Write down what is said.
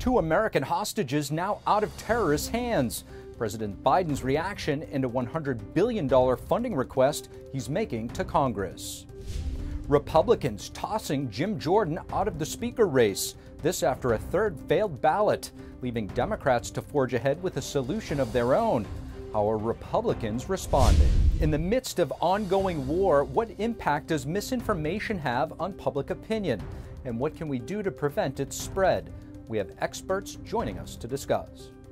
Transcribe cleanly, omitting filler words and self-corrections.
2 American hostages now out of terrorists' hands. President Biden's reaction and a $100 billion funding request he's making to Congress. Republicans tossing Jim Jordan out of the speaker race. This after a third failed ballot, leaving Democrats to forge ahead with a solution of their own. How are Republicans responding? In the midst of ongoing war, what impact does misinformation have on public opinion? And what can we do to prevent its spread? We have experts joining us to discuss.